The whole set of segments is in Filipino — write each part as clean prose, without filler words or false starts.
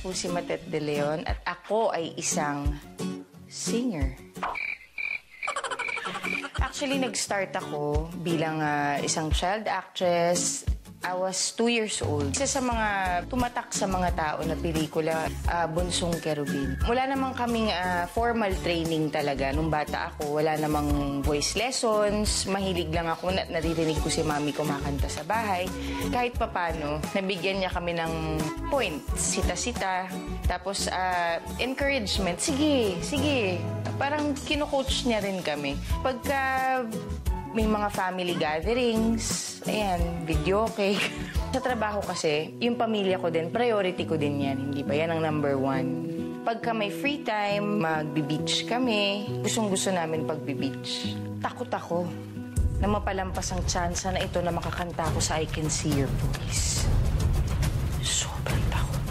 po si Matet Ngayon at ako ay isang singer. Actually, nag-start ako bilang isang child actress. I was 2 years old. Isa sa mga tumatak sa mga tao na pelikula, Bunsong Kerubin. Wala namang kaming formal training talaga. Nung bata ako, wala namang voice lessons. Mahilig lang ako, naririnig ko si mami kumakanta sa bahay. Kahit papano, nabigyan niya kami ng point, sita-sita. Tapos, encouragement, sige, sige. Parang kino-coach niya rin kami. Pagka may mga family gatherings, ayan, video cake. Sa trabaho kasi, yung pamilya ko din, priority ko din yan. Hindi ba? Yan ang number 1. Pagka may free time, magbe-beach kami. Gustong-gusto namin pagbe-beach. Takot ako na mapalampas ang tsansa na ito na makakanta ako sa I Can See Your Voice. Sobrang takot.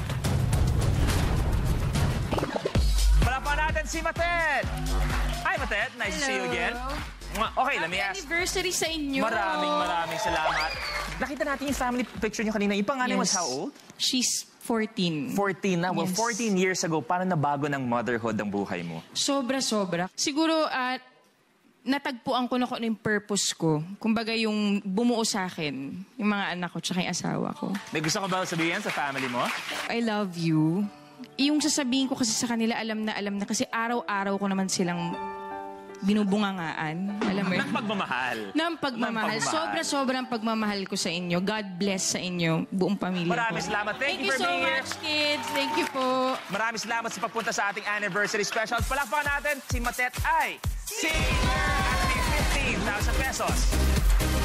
Palapan natin si Matet! Hi, Matet. Nice to see you again. Okay, let me ask. Anniversary sa inyo. Maraming salamat. Nakita natin yung family picture niyo kanina. Yung panganay was how old? She's 14. 14 na. Well, Yes. 14 years ago, paano nabago ng motherhood ang buhay mo? Sobra-sobra. Siguro, natagpuan ko na kung ano yung purpose ko. Kumbaga yung bumuo sa akin, yung mga anak ko, tsaka yung asawa ko. May gusto ka ba sabihin sa family mo? I love you. Yung sasabihin ko kasi sa kanila, alam na kasi araw-araw ko naman silang binubungangaan. Alam mo yun? Ng pagmamahal. Ng pagmamahal. Sobra-sobrang pagmamahal ko sa inyo. God bless sa inyo, buong pamilya Maraming ko. salamat. Thank you for so being here. much, kids. Thank you po. Maraming salamat sa pagpunta sa ating anniversary special. Palakpakan natin si Matet ay SEE-nger at may 15,000 pesos.